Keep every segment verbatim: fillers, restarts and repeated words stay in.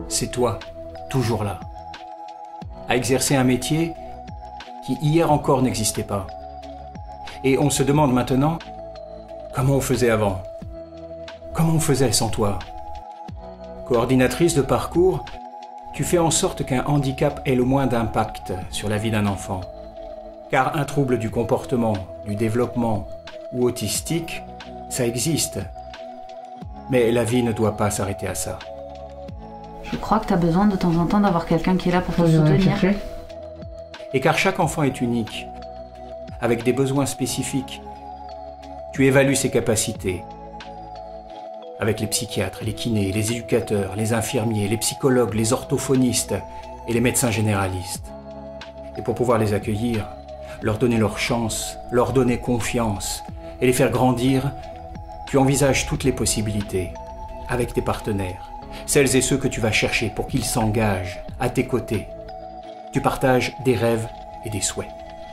c'est toi, toujours là, à exercer un métier qui hier encore n'existait pas. Et on se demande maintenant comment on faisait avant, comment on faisait sans toi. Coordinatrice de parcours, tu fais en sorte qu'un handicap ait le moins d'impact sur la vie d'un enfant. Car un trouble du comportement, du développement ou autistique, ça existe. Mais la vie ne doit pas s'arrêter à ça. Je crois que tu as besoin de temps en temps d'avoir quelqu'un qui est là pour te soutenir. Et car chaque enfant est unique, avec des besoins spécifiques, tu évalues ses capacités. Avec les psychiatres, les kinés, les éducateurs, les infirmiers, les psychologues, les orthophonistes et les médecins généralistes. Et pour pouvoir les accueillir, leur donner leur chance, leur donner confiance et les faire grandir, tu envisages toutes les possibilités avec tes partenaires, celles et ceux que tu vas chercher pour qu'ils s'engagent à tes côtés. Tu partages des rêves et des souhaits.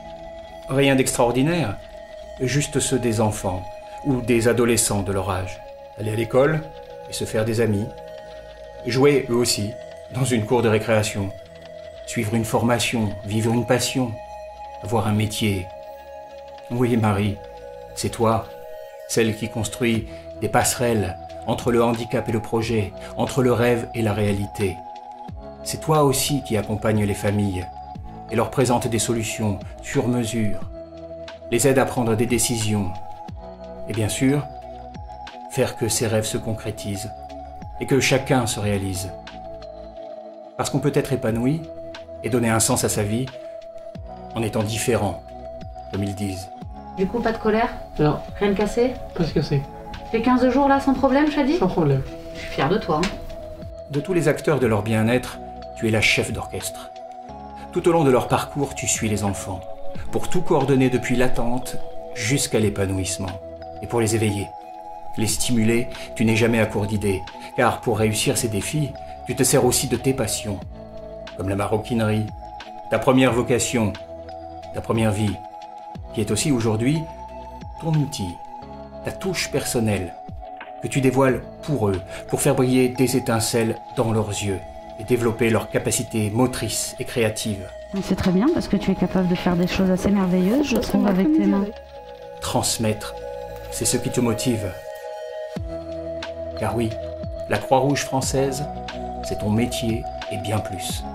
Rien d'extraordinaire, juste ceux des enfants ou des adolescents de leur âge. Aller à l'école et se faire des amis. Jouer eux aussi dans une cour de récréation. Suivre une formation, vivre une passion. Avoir un métier. Oui, Marie, c'est toi, celle qui construit des passerelles entre le handicap et le projet, entre le rêve et la réalité. C'est toi aussi qui accompagne les familles et leur présente des solutions sur mesure, les aide à prendre des décisions et bien sûr, faire que ces rêves se concrétisent et que chacun se réalise. Parce qu'on peut être épanoui et donner un sens à sa vie en étant différent, comme ils disent. Du coup, pas de colère? Non. Rien de cassé? Pas de cassé. Tu fais quinze jours là sans problème, Shadi? Sans problème. Je suis fière de toi. Hein. De tous les acteurs de leur bien-être, tu es la chef d'orchestre. Tout au long de leur parcours, tu suis les enfants, pour tout coordonner depuis l'attente jusqu'à l'épanouissement, et pour les éveiller. Les stimuler, tu n'es jamais à court d'idées, car pour réussir ces défis, tu te sers aussi de tes passions, comme la maroquinerie, ta première vocation, ta première vie, qui est aussi aujourd'hui ton outil, ta touche personnelle, que tu dévoiles pour eux, pour faire briller des étincelles dans leurs yeux et développer leurs capacités motrices et créatives. C'est très bien parce que tu es capable de faire des choses assez merveilleuses, je trouve, avec tes mains. Transmettre, c'est ce qui te motive. Car oui, la Croix-Rouge française, c'est ton métier et bien plus.